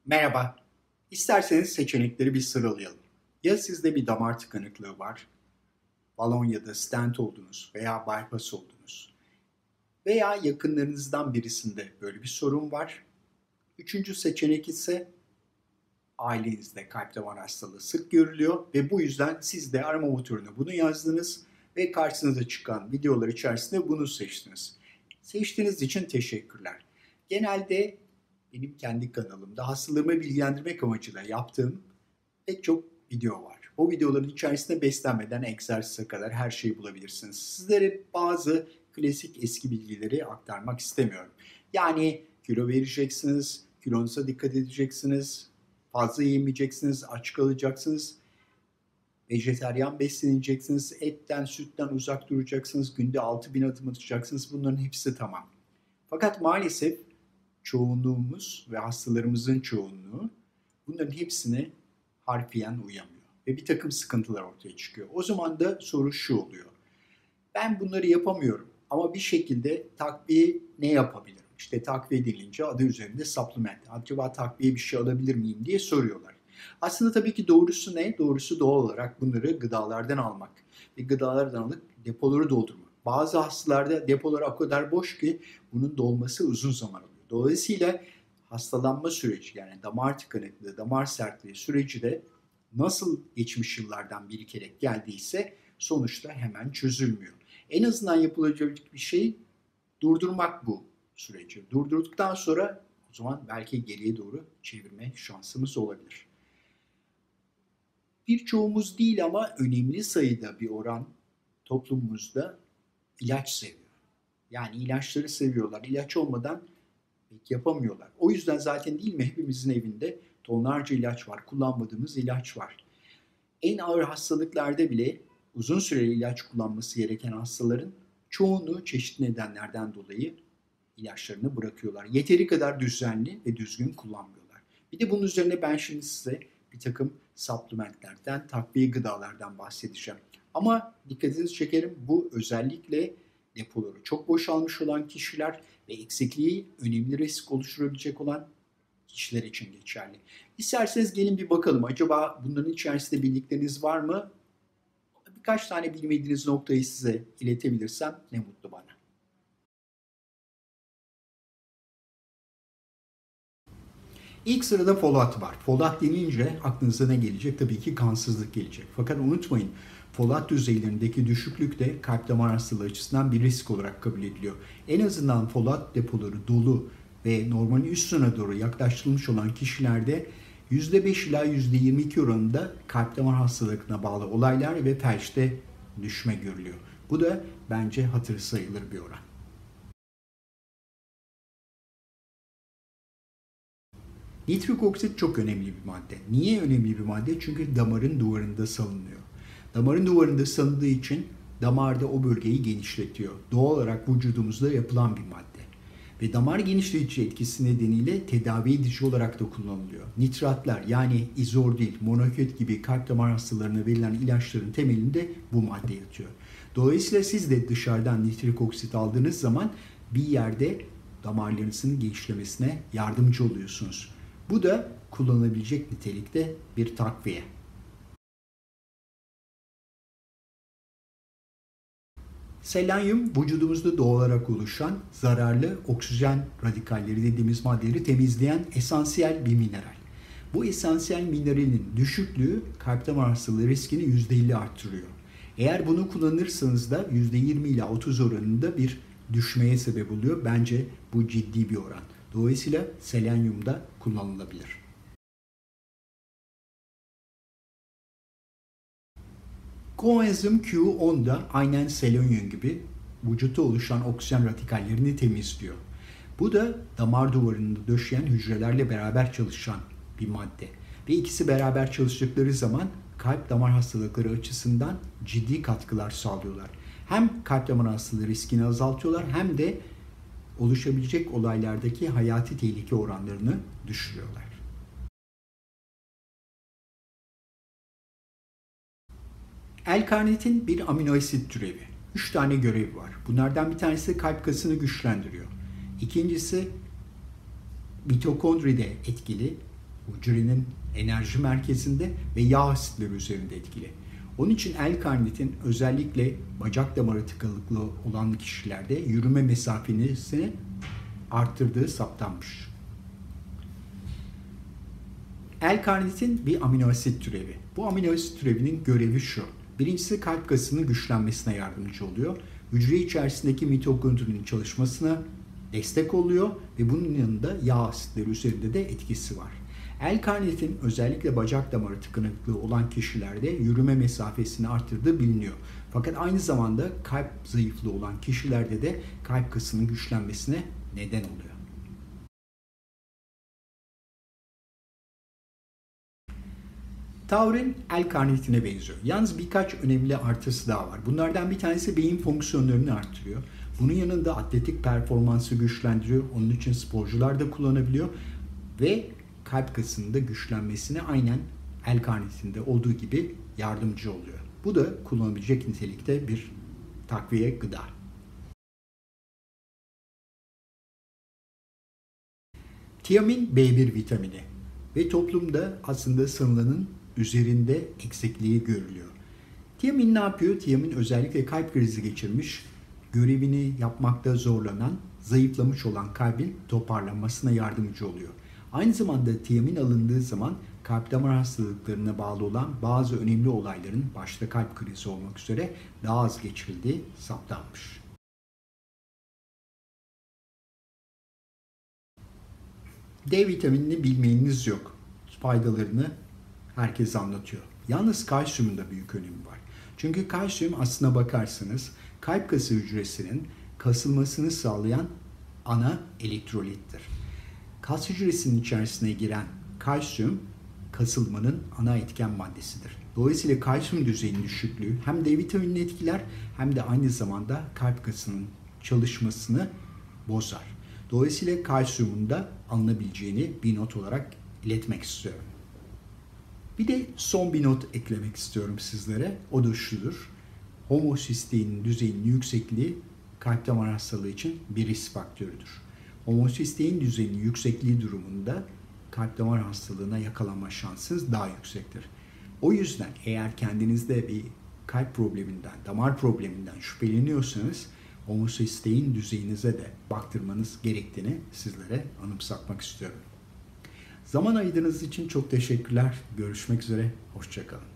Merhaba. İsterseniz seçenekleri bir sıralayalım. Ya sizde bir damar tıkanıklığı var, balon ya da stent oldunuz veya bypass oldunuz veya yakınlarınızdan birisinde böyle bir sorun var. Üçüncü seçenek ise ailenizde kalp damar hastalığı sık görülüyor ve bu yüzden siz de arama motoruna bunu yazdınız ve karşınıza çıkan videolar içerisinde bunu seçtiniz. Seçtiğiniz için teşekkürler. Genelde benim kendi kanalımda hastalığımı bilgilendirmek amacıyla yaptığım pek çok video var. O videoların içerisinde beslenmeden egzersize kadar her şeyi bulabilirsiniz. Sizlere bazı klasik eski bilgileri aktarmak istemiyorum. Yani kilo vereceksiniz, kilonuza dikkat edeceksiniz, fazla yemeyeceksiniz, aç kalacaksınız, vejetaryen besleneceksiniz, etten, sütten uzak duracaksınız, günde 6.000 adım atacaksınız. Bunların hepsi tamam. Fakat maalesef çoğunluğumuz ve hastalarımızın çoğunluğu bunların hepsine harfiyen uyamıyor. Ve bir takım sıkıntılar ortaya çıkıyor. O zaman da soru şu oluyor. Ben bunları yapamıyorum ama bir şekilde takviye ne yapabilirim? İşte takviye denilince adı üzerinde supplement. Acaba takviye bir şey alabilir miyim diye soruyorlar. Aslında tabii ki doğrusu ne? Doğrusu doğal olarak bunları gıdalardan almak. Ve gıdalardan alıp depoları doldurmak. Bazı hastalarda depolar o kadar boş ki bunun dolması uzun zaman alıyor. Dolayısıyla hastalanma süreci yani damar tıkanıklığı, damar sertliği süreci de nasıl geçmiş yıllardan birikerek geldiyse sonuçta hemen çözülmüyor. En azından yapılabilecek bir şey durdurmak bu süreci. Durdurduktan sonra o zaman belki geriye doğru çevirme şansımız olabilir. Birçoğumuz değil ama önemli sayıda bir oran toplumumuzda ilaç seviyor. Yani ilaçları seviyorlar. İlaç olmadan pek yapamıyorlar. O yüzden zaten değil mi hepimizin evinde tonlarca ilaç var, kullanmadığımız ilaç var. En ağır hastalıklarda bile uzun süreli ilaç kullanması gereken hastaların çoğunluğu çeşitli nedenlerden dolayı ilaçlarını bırakıyorlar. Yeteri kadar düzenli ve düzgün kullanmıyorlar. Bir de bunun üzerine ben şimdi size bir takım supplementlerden, takviye gıdalardan bahsedeceğim. Ama dikkatinizi çekerim bu özellikle depoları çok boşalmış olan kişiler ve eksikliği önemli risk oluşturabilecek olan kişiler için geçerli. İsterseniz gelin bir bakalım. Acaba bunların içerisinde bildikleriniz var mı? Birkaç tane bilmediğiniz noktayı size iletebilirsem ne mutlu bana. İlk sırada folat var. Folat denince aklınıza ne gelecek? Tabii ki kansızlık gelecek. Fakat unutmayın folat düzeylerindeki düşüklük de kalp damar hastalığı açısından bir risk olarak kabul ediliyor. En azından folat depoları dolu ve normalin üstüne doğru yaklaştırılmış olan kişilerde %5 ila %22 oranında kalp damar hastalığına bağlı olaylar ve felçte düşme görülüyor. Bu da bence hatırı sayılır bir oran. Nitrik oksit çok önemli bir madde. Niye önemli bir madde? Çünkü damarın duvarında salınıyor. Damarın duvarında salındığı için damarda o bölgeyi genişletiyor. Doğal olarak vücudumuzda yapılan bir madde. Ve damar genişletici etkisi nedeniyle tedavi edici olarak da kullanılıyor. Nitratlar yani izordil, monokot gibi kalp damar hastalarına verilen ilaçların temelinde bu madde yatıyor. Dolayısıyla siz de dışarıdan nitrik oksit aldığınız zaman bir yerde damarlarınızın genişlemesine yardımcı oluyorsunuz. Bu da kullanılabilecek nitelikte bir takviye. Selenyum vücudumuzda doğal olarak oluşan zararlı oksijen radikalleri dediğimiz maddeleri temizleyen esansiyel bir mineral. Bu esansiyel mineralin düşüklüğü kalp damar hastalığı riskini %50 arttırıyor. Eğer bunu kullanırsanız da %20 ila 30 oranında bir düşmeye sebep oluyor. Bence bu ciddi bir oran. Dolayısıyla selenyum da kullanılabilir. Koenzim Q10 da aynen selenyum gibi vücutta oluşan oksijen radikallerini temizliyor. Bu da damar duvarında döşeyen hücrelerle beraber çalışan bir madde. Ve ikisi beraber çalıştıkları zaman kalp damar hastalıkları açısından ciddi katkılar sağlıyorlar. Hem kalp damar hastalığı riskini azaltıyorlar hem de oluşabilecek olaylardaki hayati tehlike oranlarını düşürüyorlar. L-karnitin bir amino asit türevi. 3 tane görevi var. Bunlardan bir tanesi kalp kasını güçlendiriyor. İkincisi mitokondride etkili. hücrenin enerji merkezinde ve yağ asitleri üzerinde etkili. Onun için L-karnitin özellikle bacak damarı tıkanıklığı olan kişilerde yürüme mesafesini arttırdığı saptanmış. L-karnitin bir amino asit türevi. Bu amino asit türevinin görevi şu. Birincisi kalp kasının güçlenmesine yardımcı oluyor. Hücre içerisindeki mitokondrinin çalışmasına destek oluyor ve bunun yanında yağ asitleri üzerinde de etkisi var. L-karnitin özellikle bacak damarı tıkanıklığı olan kişilerde yürüme mesafesini arttırdığı biliniyor. Fakat aynı zamanda kalp zayıflığı olan kişilerde de kalp kasının güçlenmesine neden oluyor. Taurin L-karnitine benziyor. Yalnız birkaç önemli artısı daha var. Bunlardan bir tanesi beyin fonksiyonlarını arttırıyor. Bunun yanında atletik performansı güçlendiriyor. Onun için sporcular da kullanabiliyor. Ve kalp kasının da güçlenmesine aynen L-karnitinde olduğu gibi yardımcı oluyor. Bu da kullanılabilecek nitelikte bir takviye gıda. Tiamin B1 vitamini ve toplumda aslında sanılanın üzerinde eksikliği görülüyor. Tiamin ne yapıyor? Tiamin özellikle kalp krizi geçirmiş, görevini yapmakta zorlanan, zayıflamış olan kalbin toparlanmasına yardımcı oluyor. Aynı zamanda tiamin alındığı zaman kalp damar hastalıklarına bağlı olan bazı önemli olayların başta kalp krizi olmak üzere daha az geçirildiği saptanmış. D vitaminini bilmeyeniniz yok. Faydalarını herkes anlatıyor. Yalnız kalsiyumun da büyük önemi var. Çünkü kalsiyum aslına bakarsanız kalp kası hücresinin kasılmasını sağlayan ana elektrolittir. Kas hücresinin içerisine giren kalsiyum kasılmanın ana etken maddesidir. Dolayısıyla kalsiyum düzeyinin düşüklüğü hem D vitaminini etkiler hem de aynı zamanda kalp kasının çalışmasını bozar. Dolayısıyla kalsiyumun da alınabileceğini bir not olarak iletmek istiyorum. Bir de son bir not eklemek istiyorum sizlere. O da şudur. Homosistein düzeyinin yüksekliği kalp damar hastalığı için bir risk faktörüdür. Homosistein düzeyinin yüksekliği durumunda kalp damar hastalığına yakalanma şansınız daha yüksektir. O yüzden eğer kendinizde bir kalp probleminden, damar probleminden şüpheleniyorsanız homosistein düzeyinize de baktırmanız gerektiğini sizlere anımsatmak istiyorum. Zaman ayırdığınız için çok teşekkürler. Görüşmek üzere. Hoşça kalın.